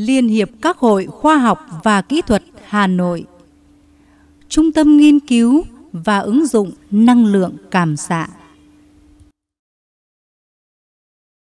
Liên hiệp các hội khoa học và kỹ thuật Hà Nội, Trung tâm nghiên cứu và ứng dụng năng lượng cảm xạ.